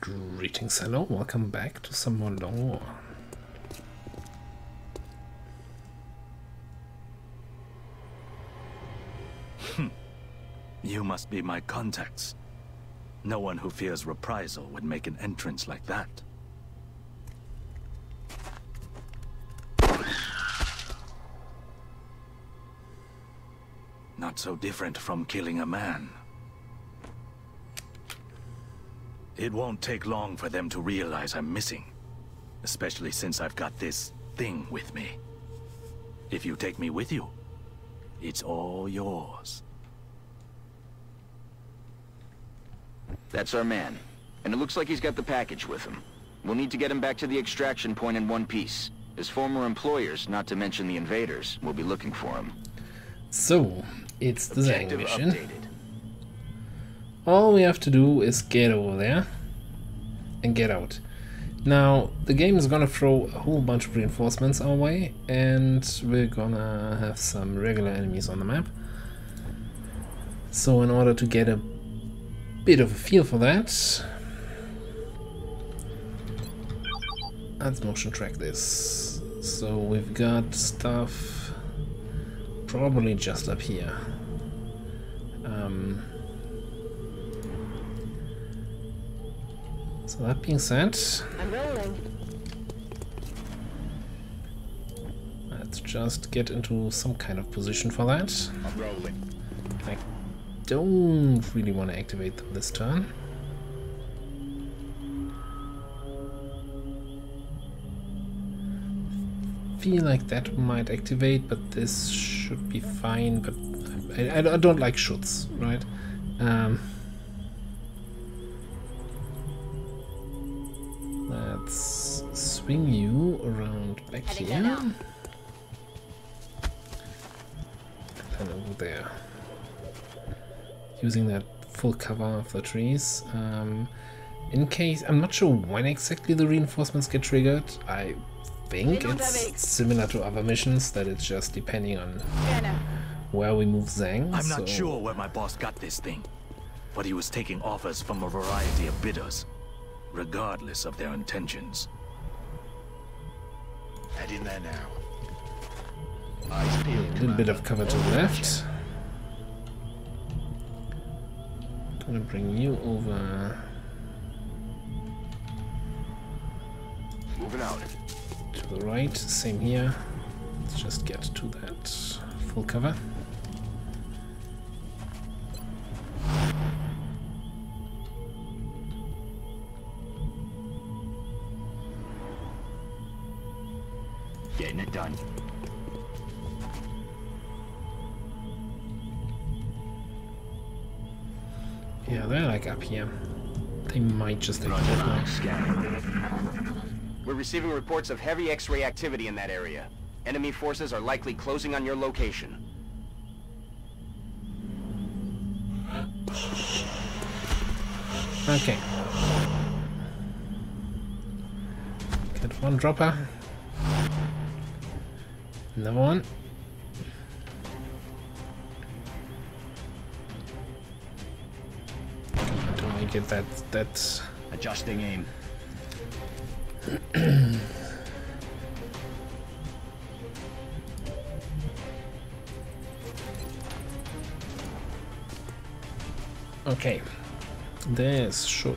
Greetings, hello, welcome back to some more lore. You must be my contacts. No one who fears reprisal would make an entrance like that. Not so different from killing a man. It won't take long for them to realize I'm missing. Especially since I've got this thing with me. If you take me with you, it's all yours. That's our man. And it looks like he's got the package with him. We'll need to get him back to the extraction point in one piece. His former employers, not to mention the invaders, will be looking for him. So, it's the Zhang mission. Updated. All we have to do is get over there and get out. Now, the game is gonna throw a whole bunch of reinforcements our way, and we're gonna have some regular enemies on the map. So in order to get a bit of a feel for that, let's motion track this. So we've got stuff probably just up here. So that being said, I'm rolling. Let's just get into some kind of position for that. I'm rolling. I don't really want to activate them this turn. Feel like that might activate, but this should be fine. But I don't like shoulds, right? Let's swing you around back here. And then over there. Using that full cover of the trees. In case, I'm not sure when exactly the reinforcements get triggered. I think it's similar to other missions, that it's just depending on where we move Zhang. I'm not sure where my boss got this thing, but he was taking offers from a variety of bidders, regardless of their intentions. Head in there now. A little bit of cover to the left. Gonna bring you over. Moving out. To the right, same here. Let's just get to that full cover. Getting it done. Yeah, they're like up here. They might just activate now. We're receiving reports of heavy X-ray activity in that area. Enemy forces are likely closing on your location. Okay. Get one dropper. Another one. Do I get that Adjusting aim. Okay, this should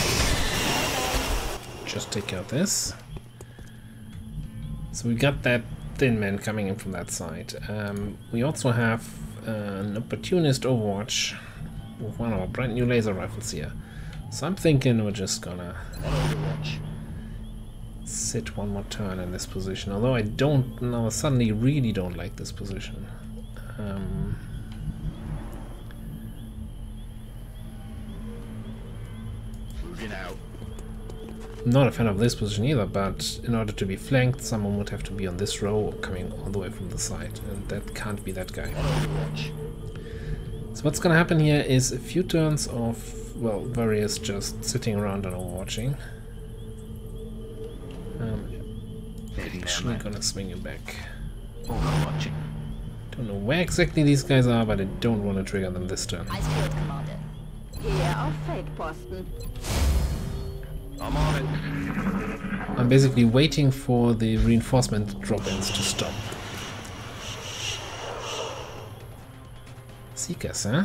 just take out this. So we got that thin man coming in from that side. We also have an opportunist Overwatch with one of our brand new laser rifles here. So I'm thinking we're just gonna sit one more turn in this position. Although I don't now suddenly really don't like this position. Out. I'm not a fan of this position either, but in order to be flanked, someone would have to be on this row or coming all the way from the side, and that can't be that guy. So what's gonna happen here is a few turns of, well, Various just sitting around and overwatching. Actually gonna swing you back. Overwatching. Don't know where exactly these guys are, but I don't want to trigger them this turn. Eisfield, Commander. Hier auf Feldposten. I'm on it. I'm basically waiting for the reinforcement drop-ins to stop. Seekers, huh?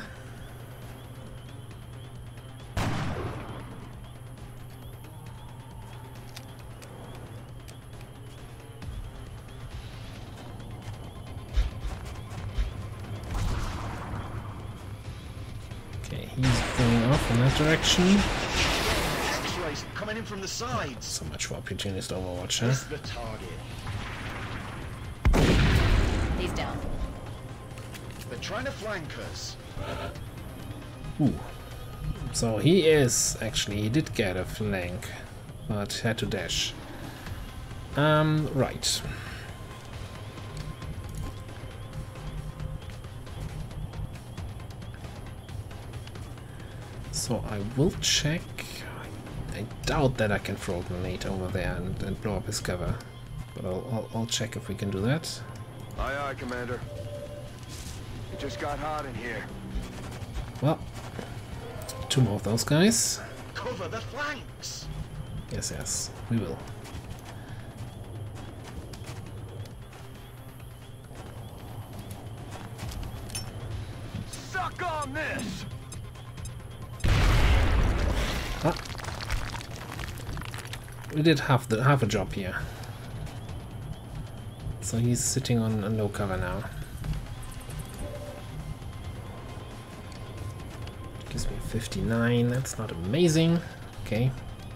Okay, he's going off in that direction. X-rays coming in from the sides. So much for opportunist Overwatch, huh? This is the target. He's down. They're trying to flank us. Ooh. So he did get a flank, but had to dash. Right. So I will check. I doubt that I can throw a grenade over there and blow up his cover. But I'll check if we can do that. Aye, aye, Commander. It just got hot in here. Well, two more of those guys. Cover the flanks! Yes, yes, we will. Suck on this! Ah. We did half a job here. So he's sitting on a low cover now. Gives me 59, that's not amazing. Okay.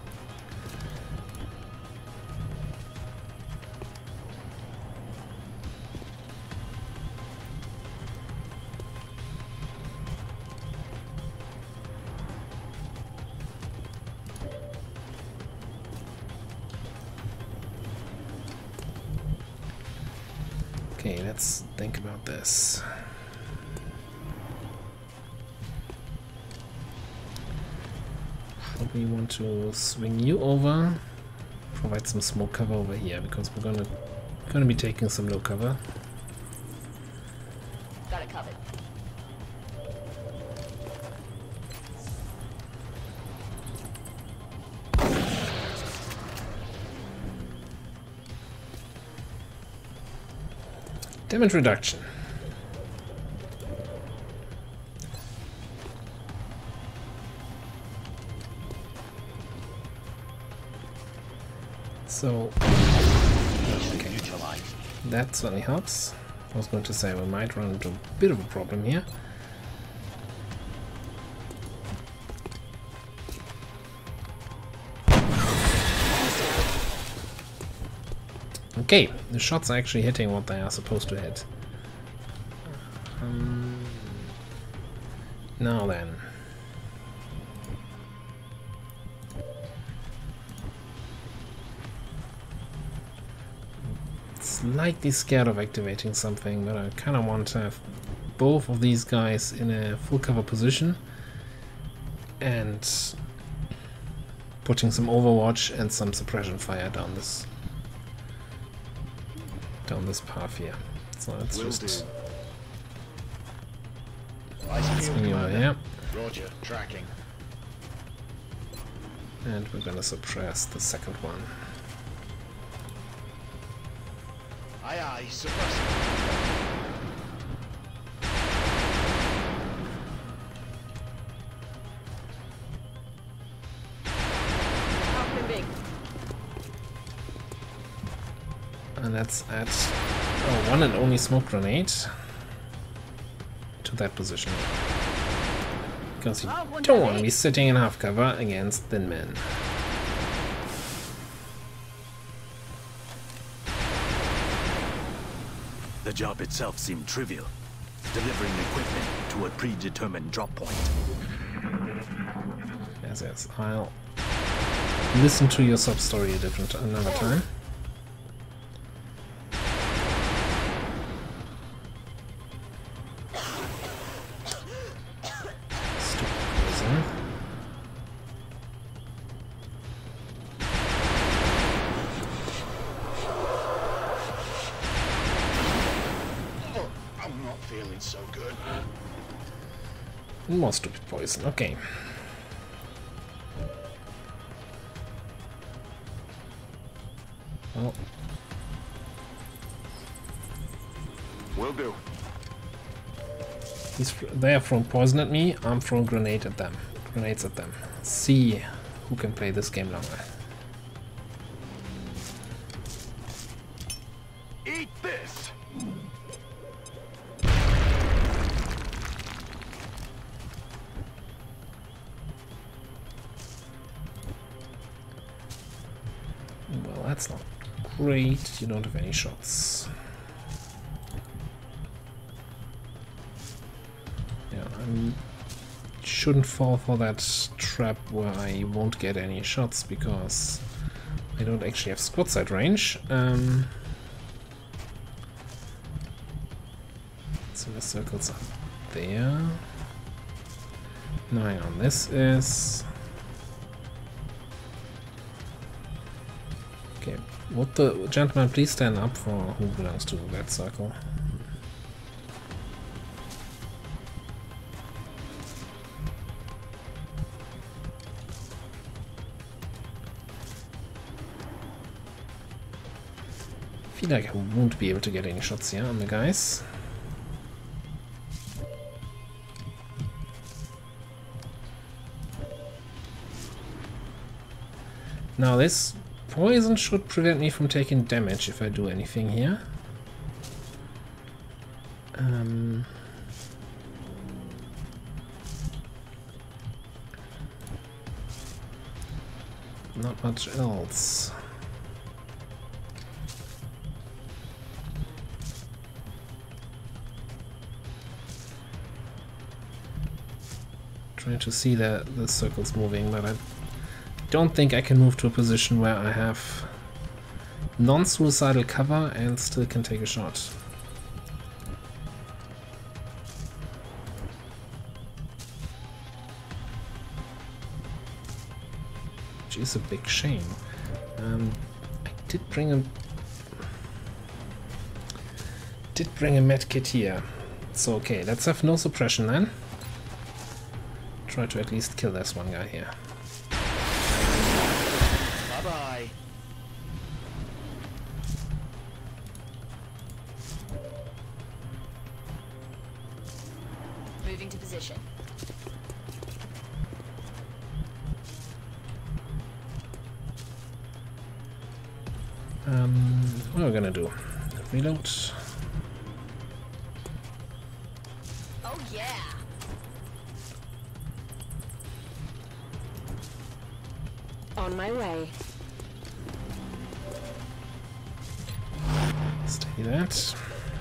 Okay, let's think about this. Probably want to swing you over, provide some smoke cover over here because we're gonna be taking some low cover. Got it covered. Damage reduction. So, okay. That certainly helps. I was going to say we might run into a bit of a problem here. Okay, the shots are actually hitting what they are supposed to hit. Now then. Slightly scared of activating something, but I kind of want to have both of these guys in a full cover position and putting some Overwatch and some suppression fire down this path here. So let's just swing you over here. Roger, tracking. And we're gonna suppress the second one. Aye, aye, suppressing. Open big. And let's add one and only smoke grenade to that position. Because you don't want to be sitting in half cover against thin men. The job itself seemed trivial. Delivering equipment to a predetermined drop point. Yes, yes. I'll listen to your sub-story another time. Stupid poison. Oh, I'm not feeling so good. More stupid poison. Okay. Well, Will do. they are throwing poison at me. I'm throwing grenades at them. See who can play this game longer. Eat this! Well, that's not great. You don't have any shots. Yeah, I shouldn't fall for that trap where I won't get any shots because I don't actually have squad sight range. So the circles are there. Now hang on, this is... Okay, would the gentleman please stand up for who belongs to that circle? I feel like I won't be able to get any shots here on the guys. Now this poison should prevent me from taking damage if I do anything here. Not much else. Trying to see the circles moving, but I don't think I can move to a position where I have non-suicidal cover and still can take a shot. Which is a big shame. I did bring a med kit here. So okay, let's have no suppression then. Try to at least kill this one guy here. Bye-bye. Moving to position. What are we gonna do? Reload. Oh yeah. On my way. Stay that.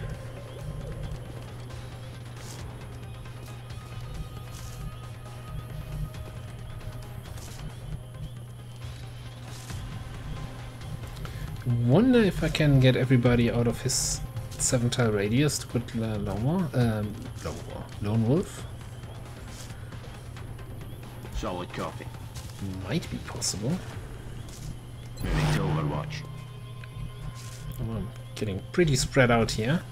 Wonder if I can get everybody out of his 7-tile radius to put Lone Wolf. Solid copy. Might be possible. Moving to Overwatch. Oh, I'm getting pretty spread out here.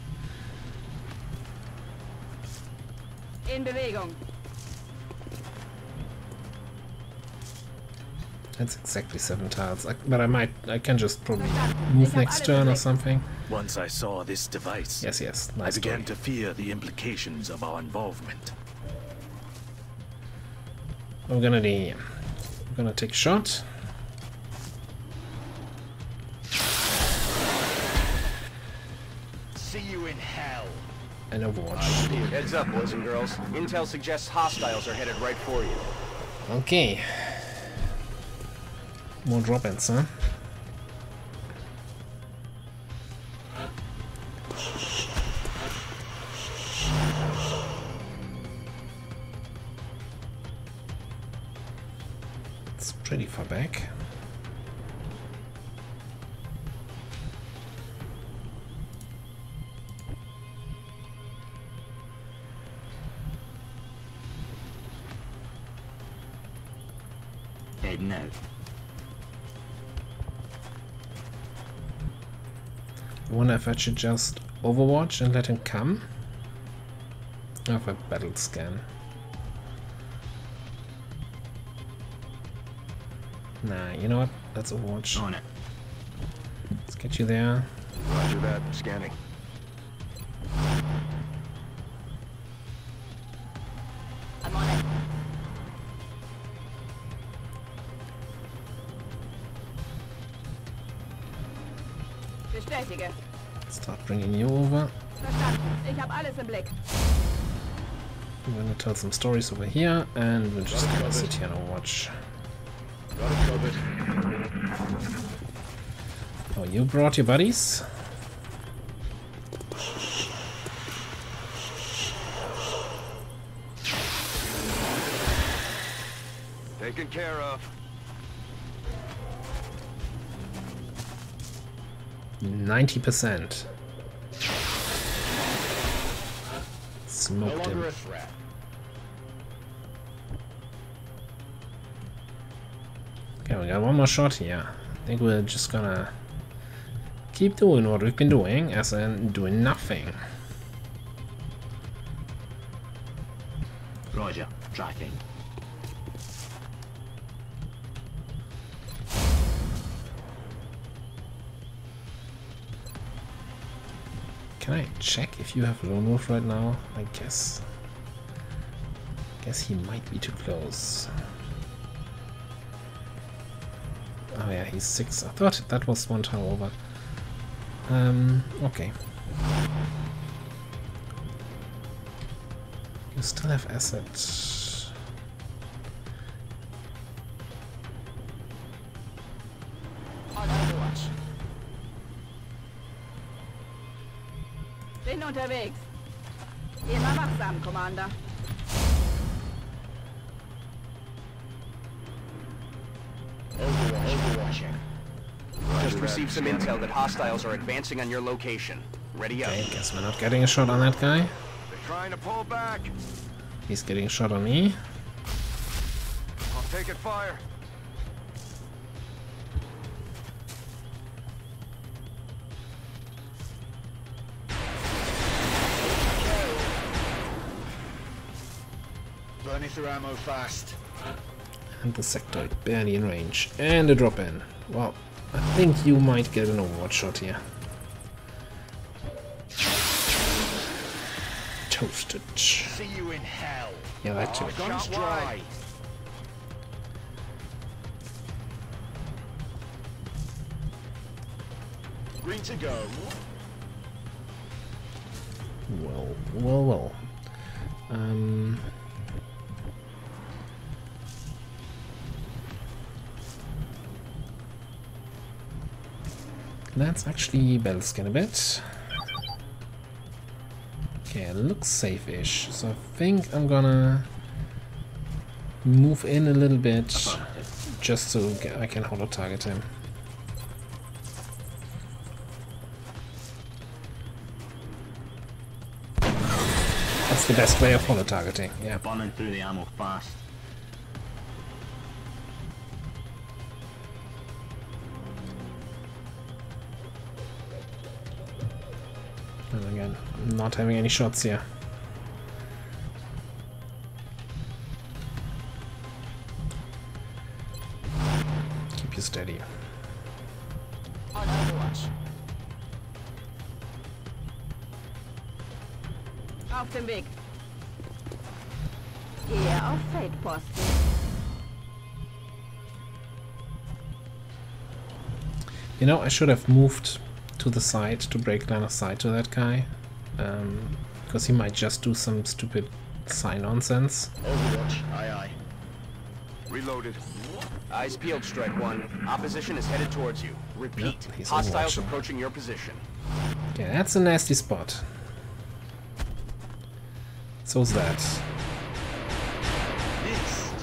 In Bewegung. That's exactly 7 tiles. But I can just probably move next turn or something. Once I saw this device, Yes, I nice began story. to fear the implications of our involvement. What we're gonna do here. We're gonna take a shot. See you in hell. And Overwatch. Heads up, boys and girls. Intel suggests hostiles are headed right for you. Okay. More drop-ins, huh? It's pretty far back. Heading out. I wonder if I should just Overwatch and let him come. Or if I battle scan. Nah, you know what? Let's Overwatch. On it. Let's get you there. Roger that. Scanning. I'm on it. Bestätige. Start bringing you over. Verstanden. Ich habe alles im Blick. I'm gonna tell some stories over here, and we're just gonna sit here and watch. Oh, you brought your buddies? Taken care of. 90%. Smoked him. Okay, we got one more shot here. I think we're just gonna keep doing what we've been doing, as in doing nothing. Roger, tracking. Can I check if you have Lone Wolf right now? I guess he might be too close. Oh yeah, he's 6. I thought that was one tower over. Okay. You still have assets. On Overwatch. Bin unterwegs. Immer wachsam, Commander. Overwatching. Just received some intel that hostiles are advancing on your location. Ready up. Okay, guess we're not getting a shot on that guy. They're trying to pull back. He's getting a shot on me. I'll take it fire. Burning through ammo fast. And the sectoid barely in range. And a drop in. Well, I think you might get an Overwatch shot here. Toasted. See you in hell. Yeah, that too. Guns dry. Green to go. Well, well, well. Let's actually battle scan a bit. Okay, it looks safe-ish. So I think I'm gonna move in a little bit just so I can holo target him. That's the best way of holo targeting, yeah. Burning through the ammo fast. And again, I'm not having any shots here. Keep you steady. On Overwatch. Auf dem Weg. Gehe auf Feldposten. You know, I should have moved to the side to break line of sight to that guy. Because he might just do some stupid sign nonsense. Overwatch, aye aye. Reloaded. Eyes peeled, Strike One. Opposition is headed towards you. Repeat. Yep, he's Hostiles overwatching. approaching your position. Okay, that's a nasty spot. So's that. East.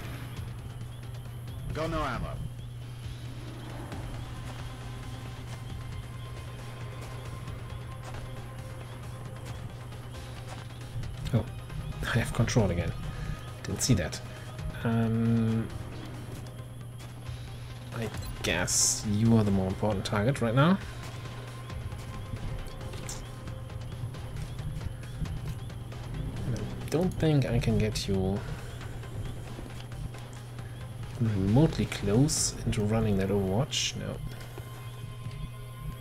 Got no ammo. Oh, I have control again. Didn't see that. I guess you are the more important target right now. I don't think I can get you remotely close into running that Overwatch. No.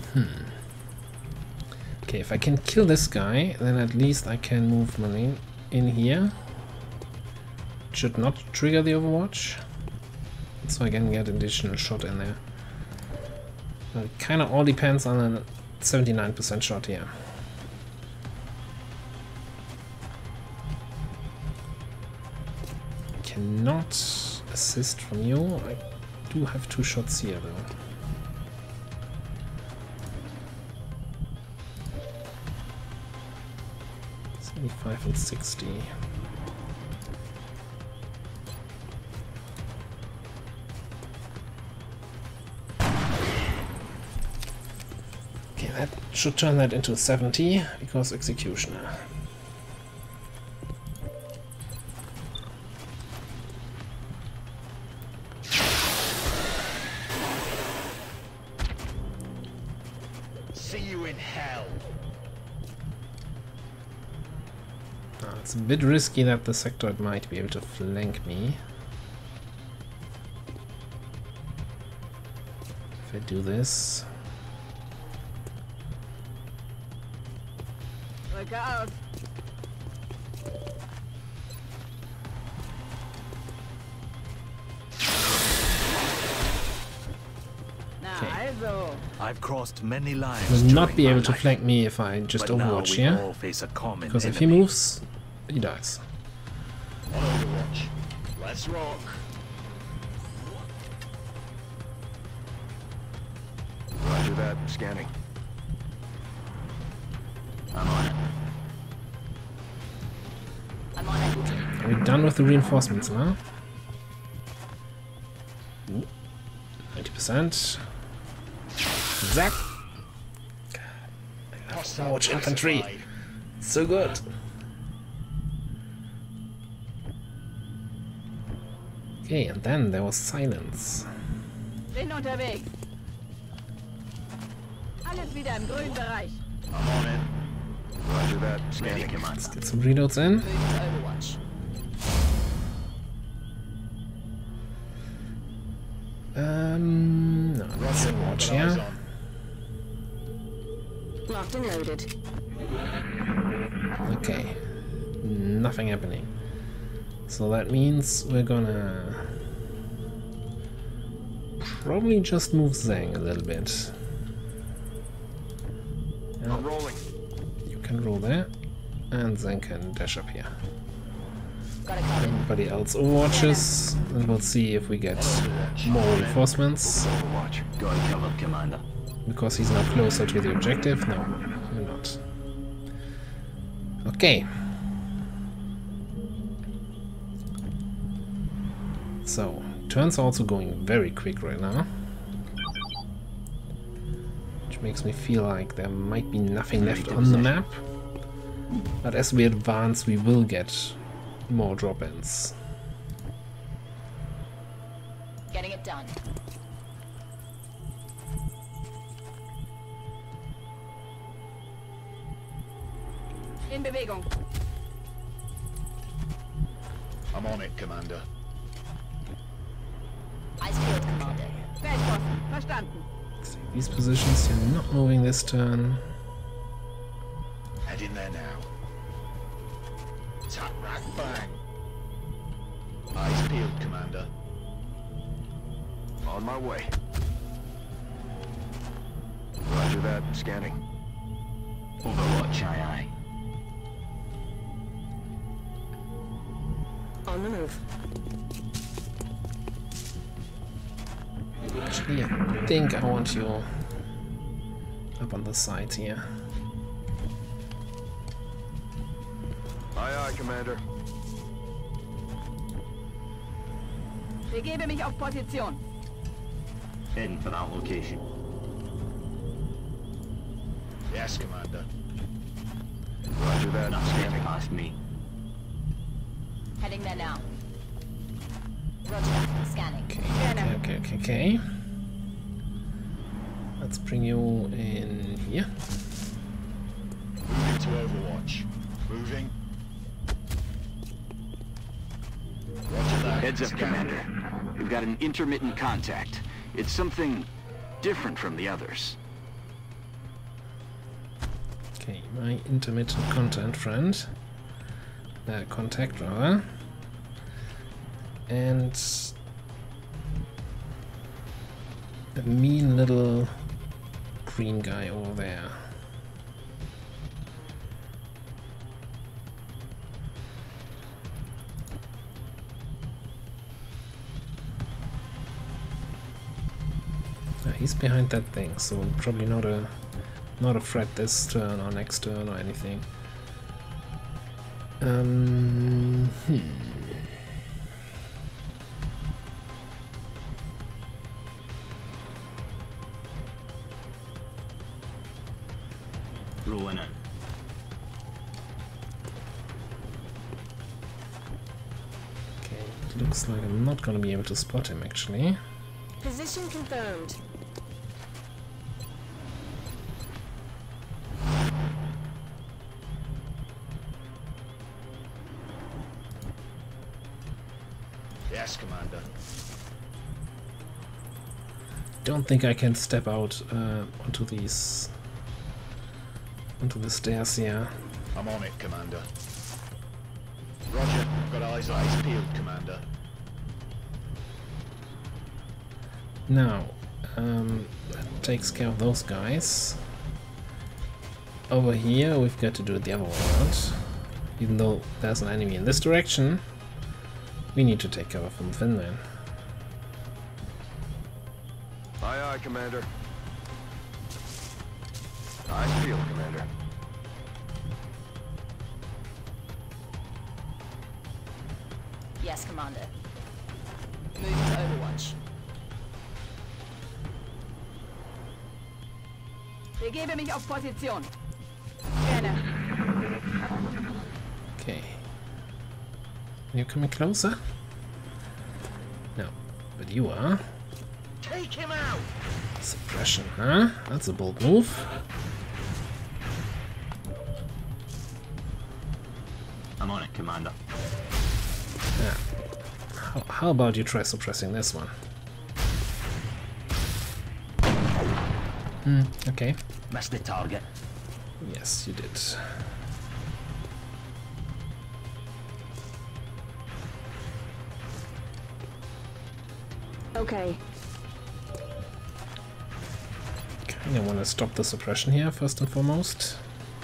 Okay, if I can kill this guy, then at least I can move Marine in here. Should not trigger the Overwatch, so I can get additional shot in there. But it kind of all depends on a 79% shot here. Cannot assist from you. I do have 2 shots here though. .75 and 60. Okay, that should turn that into 70 because Executioner. See you in hell. It's a bit risky that the Sectoid might be able to flank me. If I do this. Rücke aus. Na also. I've crossed many lines. Will not during be my able to life, flank me if I just but now Overwatch we here. all face a common Because if he enemy. moves, he dies. On Overwatch. Let's rock. Roger that. Scanning. I'm on it. I'm on it. Are we done with the reinforcements now? 90%. Zack! Hostile Overwatch infantry! classified. So good! Okay, and then there was silence. Bin unterwegs. Alles wieder im grünen Bereich. I'm on it. Roger that. Ready, Scanning. Commander. Get some reloads in. Moving to Overwatch. No, let's Overwatch, Got eyes yeah? on. Locked and loaded. Okay. Nothing happening. So that means we're gonna probably just move Zhang a little bit. Yeah, I'm rolling. you can roll there, and Zhang can dash up here. Got it covered. Everybody else overwatches, and we'll see if we get more reinforcements. Overwatch. Got it covered, Commander. Because he's now closer to the objective. No, you're not. Okay. So, turns also going very quick right now. Which makes me feel like there might be nothing left on the map. But as we advance, we will get more drop-ins. Getting it done. In Bewegung. I'm on it, Commander. Eyes peeled, Commander. Feldposten. Verstanden. These positions, you're not moving this turn. Head in there now. Tap, rack, bang. Eyes peeled, Commander. On my way. Roger that. Scanning. Overwatch, aye, aye. On the move. Actually, I think I want you up on the side here. Aye, aye, Commander. Begebe mich auf Position. Heading for that location. Yes, Commander. Roger that. Not getting Scanning. past me. Heading there now. Roger that. Scanning. Okay. Let's bring you in here. Moving to Overwatch. Moving. Roger that. Heads up, Scanning. Commander. We've got an intermittent contact. It's something different from the others. Okay, my intermittent contact rather. And a mean little green guy over there. He's behind that thing, so probably not a threat this turn or next turn or anything. Rolling in. Okay, it looks like I'm not gonna be able to spot him actually. Position confirmed. Yes, Commander. Don't think I can step out onto the stairs here. I'm on it, Commander. Roger. Got eyes peeled, Commander. Now, that takes care of those guys. Over here, we've got to do it the other way around. Even though there's an enemy in this direction, we need to take cover from Thin Man. Aye, aye, Commander. Eyes peeled, Commander. Yes, Commander. Moving to Overwatch. Begebe mich auf Position. Gerne. Okay. Are you coming closer? No, but you are. Take him out! Suppression, huh? That's a bold move. I'm on it, Commander. Yeah. How about you try suppressing this one? Okay. Missed the target. Yes, you did. Okay. Kinda wanna stop the suppression here, first and foremost.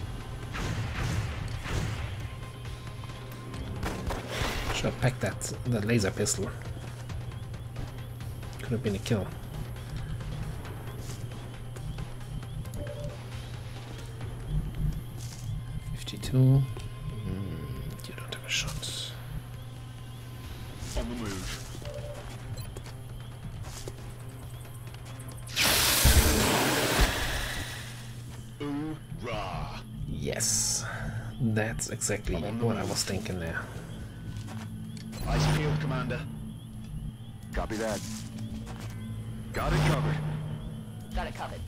Should have packed that laser pistol. Could have been a kill. You don't have a shot. On the move. Hoorah! Yes, that's exactly what I was thinking there. Eyes peeled, Commander. Copy that. Got it covered. Got it covered.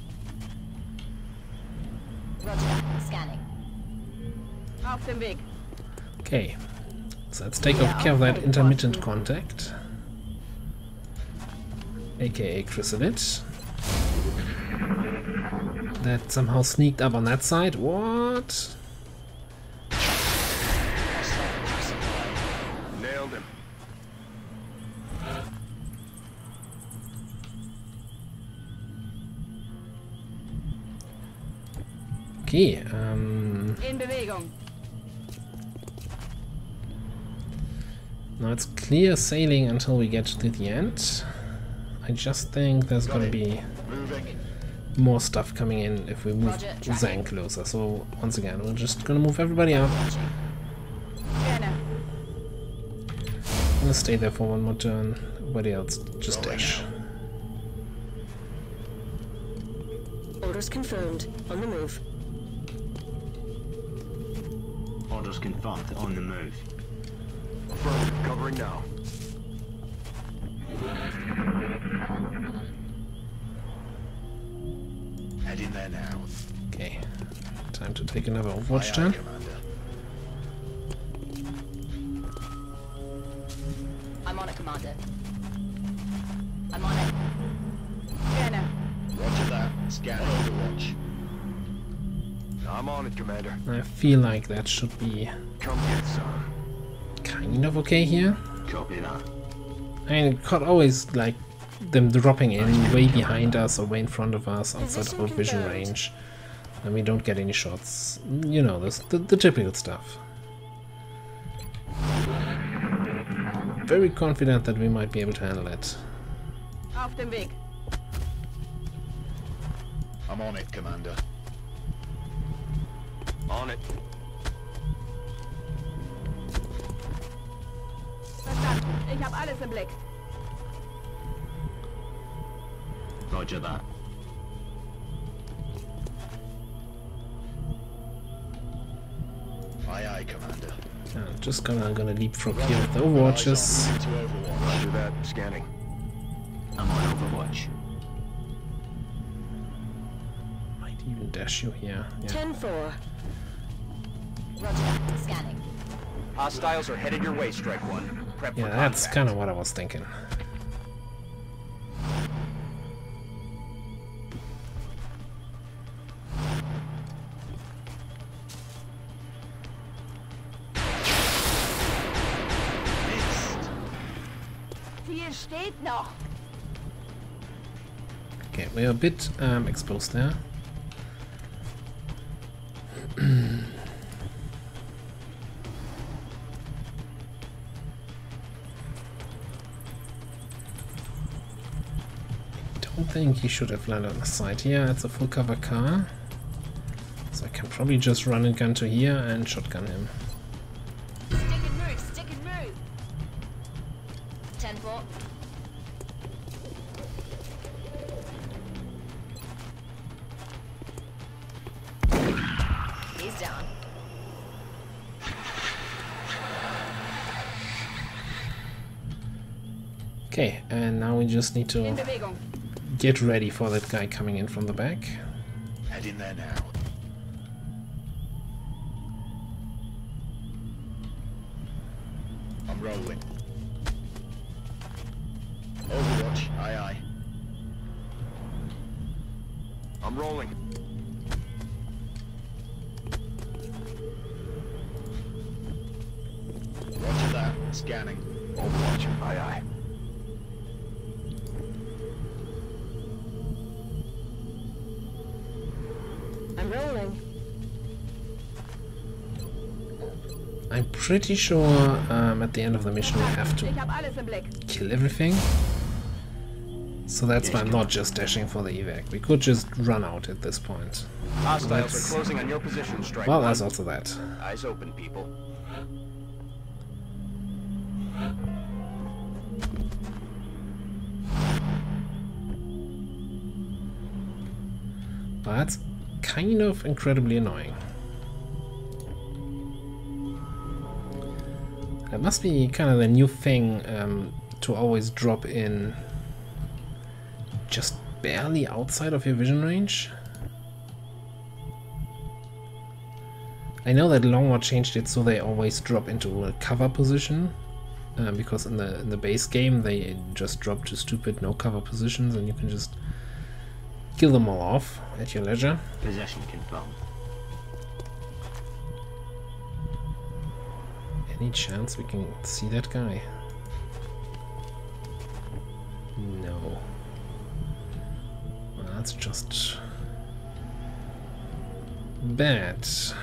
Roger that. Scanning. Auf dem Weg. Okay, so let's take care of that intermittent contact, aka Chrysalid. That somehow sneaked up on that side. What? Nailed him. Okay, In Bewegung. now it's clear sailing until we get to the end. I just think there's gonna be Moving. more stuff coming in if we move Roger, Zhang closer. So once again, we're just gonna move everybody up. Gerne. I'm gonna stay there for one more turn. Everybody else just dash. Orders confirmed. On the move. Orders confirmed. On the move. Affirmative. Covering now. Head in there now. Okay, time to take another Overwatch Aye, aye, turn. Commander. I'm on it, Commander. I'm on it. Gerne. Roger that. Scan Overwatch. I'm on it, Commander. I feel like that should be Come get some. kind of okay here. Copy that. I mean, it could always, like, them dropping in way behind us or way in front of us outside of our vision range. And we don't get any shots. You know, this, the typical stuff. Very confident that we might be able to handle it. Auf dem Weg. I'm on it, Commander. On it. Verstanden. Ich habe alles im Blick. Roger that. Aye, aye, Commander. Just gonna leapfrog here with the overwatches. Eyes on to Overwatch. Roger that. Scanning. I'm on Overwatch. Might even dash you here. Yeah. 10-4. Roger. Scanning. Hostiles are headed your way, Strike One. Prep for Yeah, that's contact. kind of what I was thinking. Ziel steht noch. Okay, we're a bit exposed there. Don't think he should have landed on the side here. It's a full cover car. So I can probably just run and gun to here and shotgun him. Stick and move. Stick and move. 10-4. He's down. Okay, and now we just need In to Bewegung. get ready for that guy coming in from the back. Head in there now. I'm rolling. Overwatch. Aye, aye. I'm rolling. Roger that. Scanning. Overwatch. Aye, aye. I'm rolling. I'm pretty sure at the end of the mission we have to Ich habe alles im Blick. kill everything. So that's why I'm not just dashing for the evac. We could just run out at this point. Hostiles That's- are closing on your position, Strike Well, One. there's also that. Eyes open, people. But that's kind of incredibly annoying. That must be kind of the new thing to always drop in just barely outside of your vision range. I know that Longwar changed it so they always drop into a cover position, because in the base game they just drop to stupid no cover positions and you can just kill them all off at your leisure. Possession confirmed. Any chance we can see that guy? No. Well, that's just bad.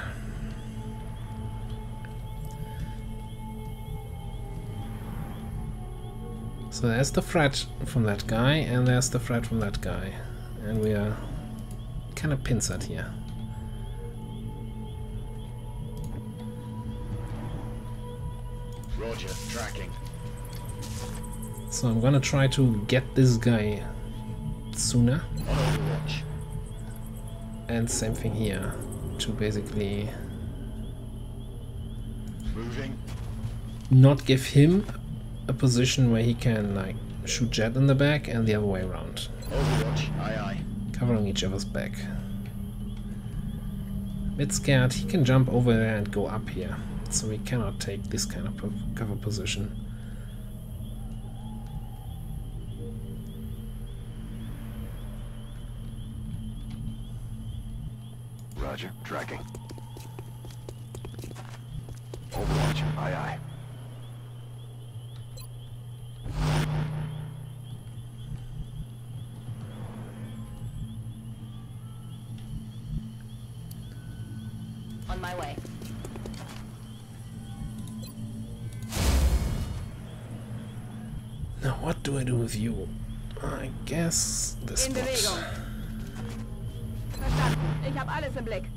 So there's the threat from that guy, and there's the threat from that guy. And we are kind of pincered here. Roger. Tracking. So I'm gonna try to get this guy sooner. On Overwatch. And same thing here, to basically Moving. not give him a position where he can like shoot Jet in the back and the other way around, Overwatch. Aye, aye. covering each other's back. Bit scared, he can jump over there and go up here, so we cannot take this kind of cover position. Roger. Tracking. Overwatch. Aye, aye. On my way. Now what do I do with you? I guess this In spot. Bewegung. Verstanden. Ich habe alles im Blick.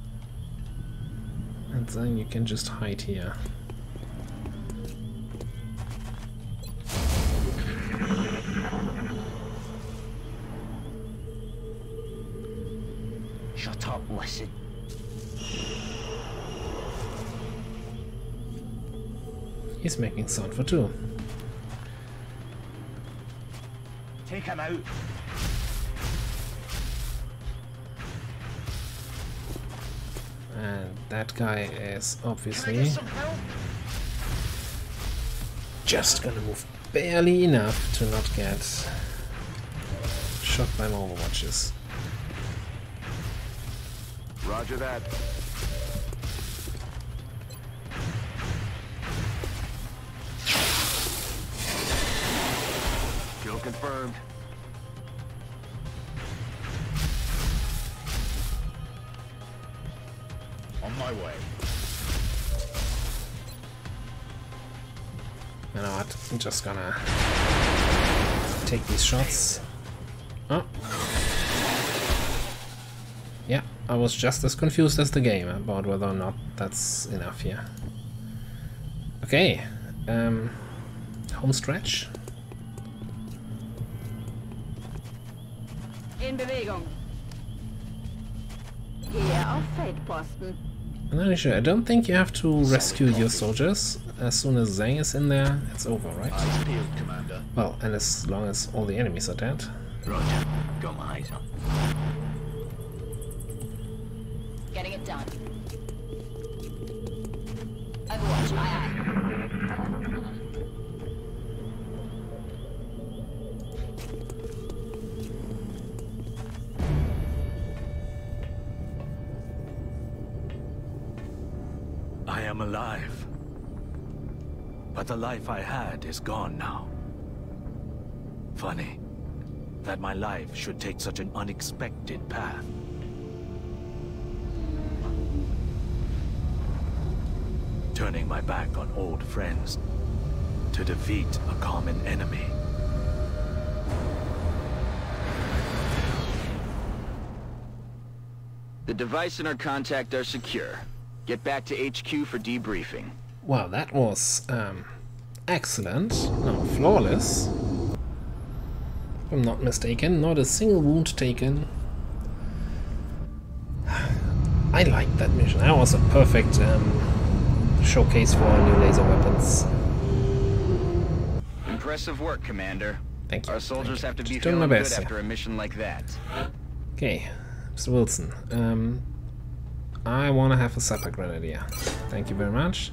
And then you can just hide here. Shut up, listen. He's making sound for two. Take him out. And that guy is obviously just gonna move barely enough to not get shot by my overwatches. Roger that. Kill confirmed. On my way. You know what? I'm just gonna take these shots. Oh. Yeah, I was just as confused as the game about whether or not that's enough here. Okay. Home stretch. In Bewegung. Gehe auf Feldposten. I'm not really sure. I don't think you have to rescue your soldiers. As soon as Zhang is in there, it's over, right? Eyes peeled, Commander. Well, and as long as all the enemies are dead. Roger. Got my eyes on. Getting it done. Overwatch, aye aye. I am alive. But the life I had is gone now. Funny that my life should take such an unexpected path. Turning my back on old friends to defeat a common enemy. The device and our contact are secure. Get back to HQ for debriefing. Wow, that was excellent. No, flawless. If I'm not mistaken, not a single wound taken. I liked that mission. That was a perfect showcase for our new laser weapons. Impressive work, Commander. Thank you. Our soldiers have to be Just doing my feeling good best, yeah. after a mission like that. Okay, Mr. Wilson. I want to have a Sapper Grenadier. Thank you very much.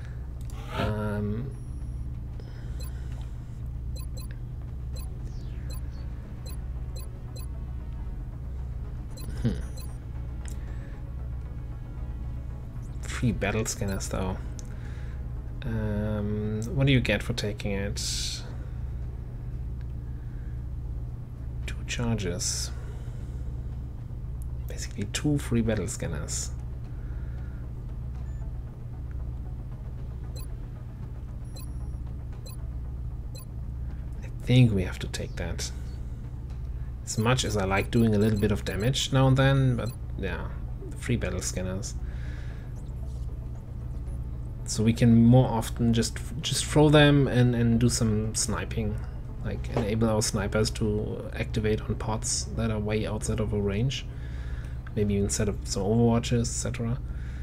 Free battle scanners though. What do you get for taking it? 2 charges. Basically 2 free battle scanners. I think we have to take that. As much as I like doing a little bit of damage now and then, but yeah, the free battle scanners. So we can more often just throw them and do some sniping. Like enable our snipers to activate on pods that are way outside of a range. Maybe even set up some overwatches, etc.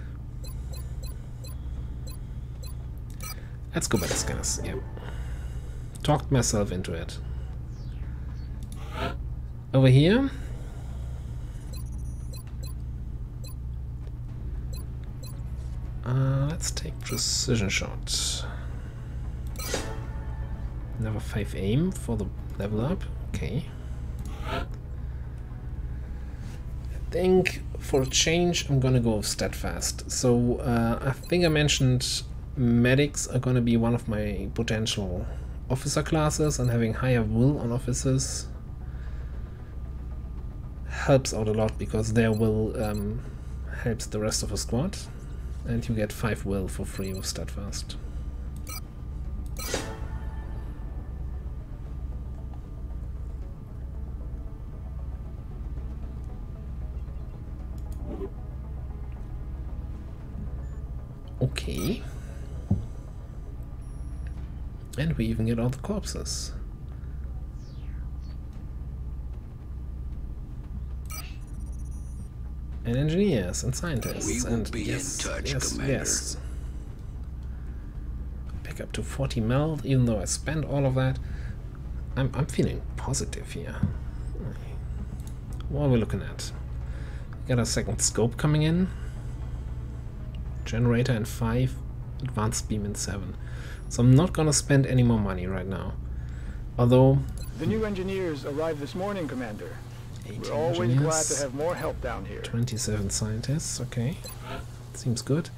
Let's go battle scanners, yeah. Talked myself into it. Over here. Let's take precision shot. Level 5 aim for the level up. Okay. think for a change I'm gonna go with Steadfast. So I think I mentioned medics are gonna be one of my potential officer classes, and having higher will on officers helps out a lot because their will helps the rest of the squad, and you get 5 will for free with Steadfast. Okay. And we even get all the corpses. And engineers and scientists. We will and be yes, in touch, yes, Commander. yes. Pick up to 40 mil, even though I spent all of that. I'm feeling positive here. What are we looking at? Got a second scope coming in. Generator in 5, advanced beam in 7. So I'm not gonna spend any more money right now. Although The new engineers arrived this morning, Commander. 18 We're always glad engineers, to have more help down here. 27 scientists, okay. Seems good.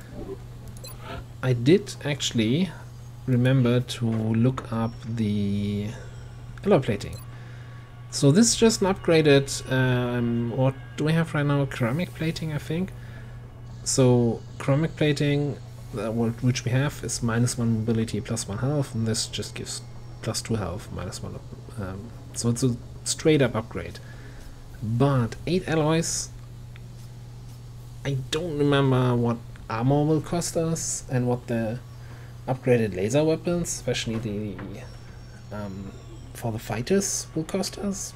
I did actually remember to look up the alloy plating. So this is just an upgraded, what do we have right now? Ceramic plating, I think. So ceramic plating, which we have, is -1 mobility, +1 health, and this just gives +2 health, -1. So it's a straight up upgrade. But 8 alloys, I don't remember what armor will cost us and what the upgraded laser weapons, especially the for the fighters, will cost us.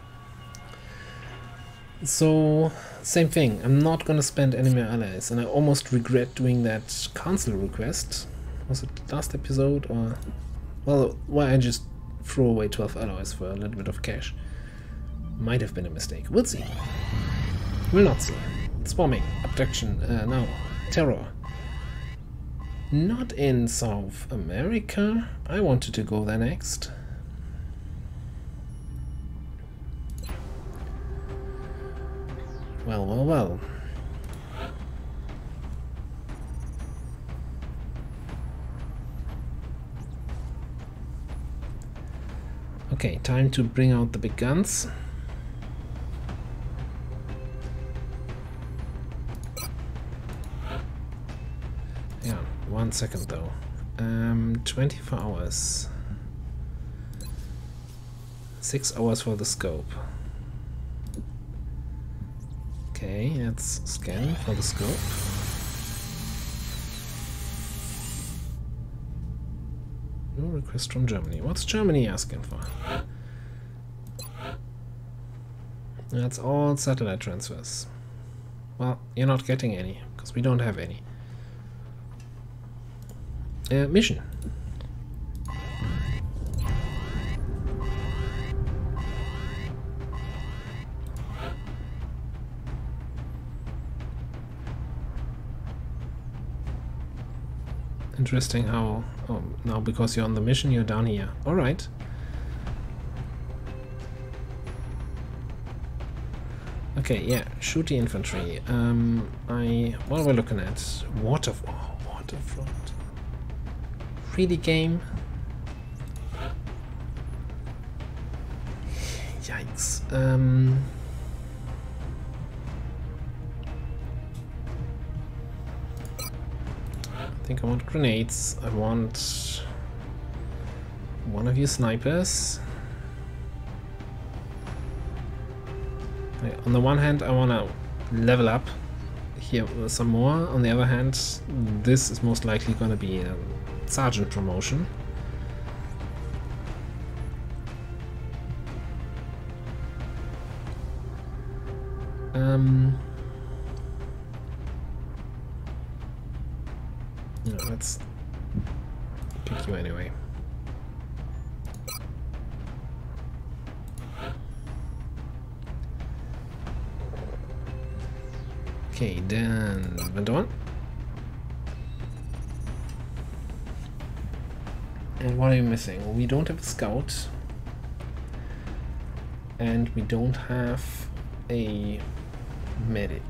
So same thing, I'm not gonna spend any more alloys, and I almost regret doing that cancel request. Was it last episode, or well, why I just threw away 12 alloys for a little bit of cash? Might have been a mistake. We'll see. We'll not see. Swarming, abduction, no, terror. Not in South America. I wanted to go there next. Well, well, well. Okay, time to bring out the big guns. Yeah, 1 second though. 24 hours. 6 hours for the scope. Okay, let's scan for the scope. No request from Germany. What's Germany asking for? That's all satellite transfers. Well, you're not getting any, because we don't have any. Mission. Interesting how... Oh, now because you're on the mission, you're down here. Alright. Okay, yeah, shoot the infantry. What are we looking at? Waterfront. 3D game. Yikes. I think I want grenades. I want one of you snipers. On the one hand, I want to level up here some more. On the other hand, this is most likely going to be a sergeant promotion. No, let's pick you anyway. Okay, then Vendor. And what are you missing? We don't have a scout. And we don't have a Medic.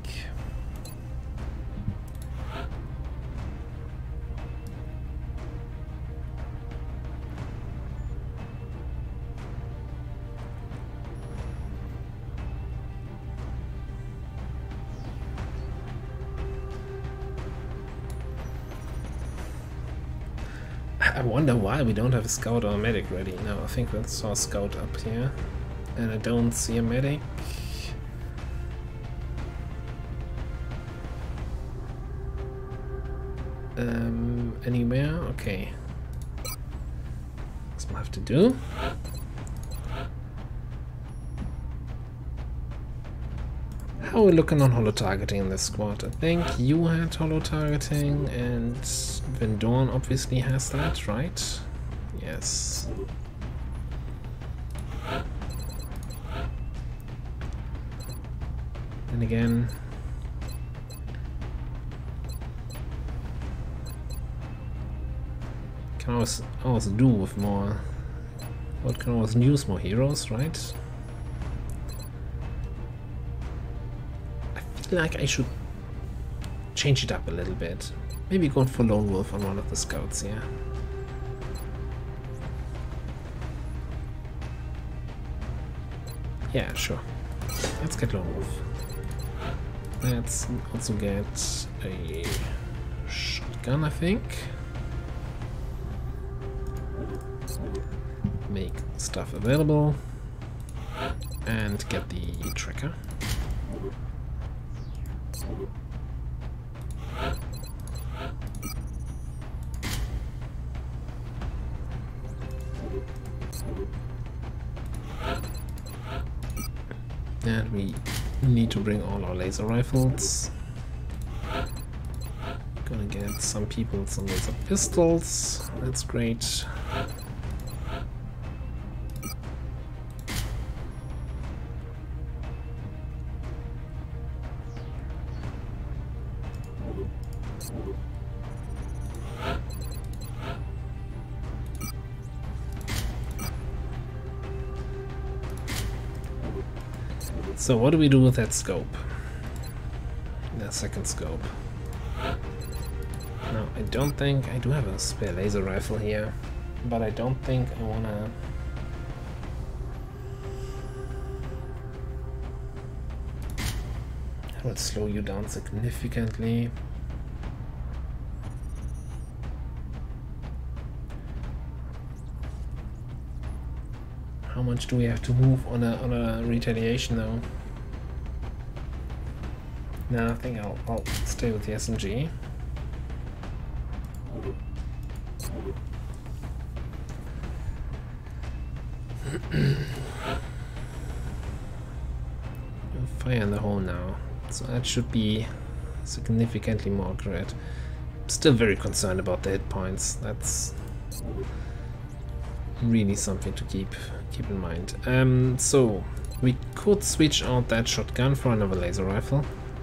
I wonder why we don't have a scout or a medic ready. No, I think we saw a scout up here. And I don't see a medic. Anywhere? Okay. That's what I have to do. How are we looking on holo targeting in this squad? I think you had holo targeting and Vendorn obviously has that, right? Yes. And again, can always do with more. What can always use more heroes, right? I feel like I should change it up a little bit. Maybe go for Lone Wolf on one of the scouts, yeah. Yeah, sure. Let's get Lone Wolf. Let's also get a shotgun, I think. Make stuff available. And get the tracker. And we need to bring all our laser rifles. Gonna get some people some laser pistols. That's great. So what do we do with that scope? The second scope. No, I don't think I do have a spare laser rifle here, but I don't think I wanna. That would slow you down significantly. How much do we have to move on a retaliation though? No, I think I'll stay with the SMG. Fire in the hole now, so that should be significantly more accurate. Still very concerned about the hit points. That's really something to keep in mind. So we could switch out that shotgun for another laser rifle,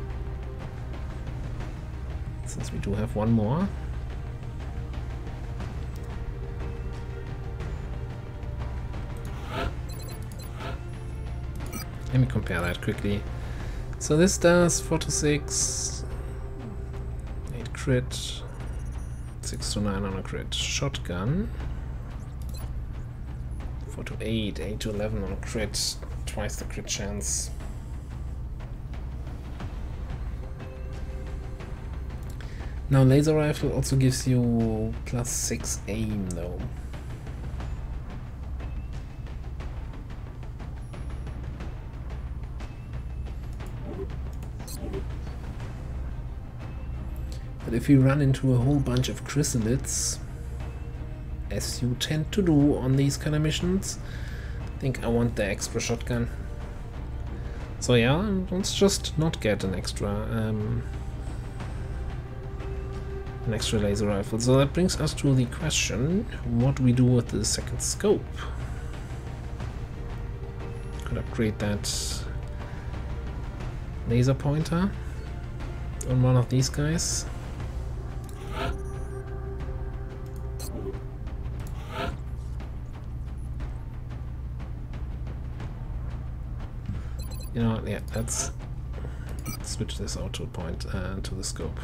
since we do have one more. Let me compare that quickly. So this does 4 to 6, 8 crit, 6 to 9 on a crit. Shotgun 4 to 8, 8 to 11 on a crit, twice the crit chance. Now laser rifle also gives you +6 aim though. But if you run into a whole bunch of chrysalids, as you tend to do on these kind of missions, I think I want the extra shotgun. So yeah, let's just not get an extra laser rifle. So that brings us to the question, what do we do with the second scope? Could upgrade that laser pointer on one of these guys. You know, yeah, let's switch this out to a point to the scope.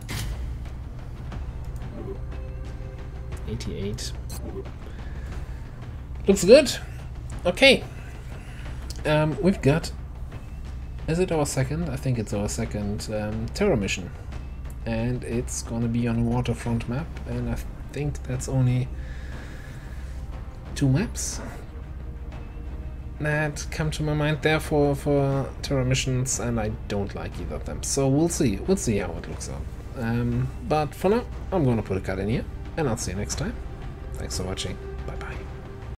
88. Looks good. Okay. We've got... Is it our second? I think it's our second terror mission. And it's gonna be on a waterfront map, and I think that's only 2 maps that come to my mind there for terror missions, and I don't like either of them. So we'll see how it looks out. But for now, I'm gonna put a cut in here, and I'll see you next time. Thanks for watching.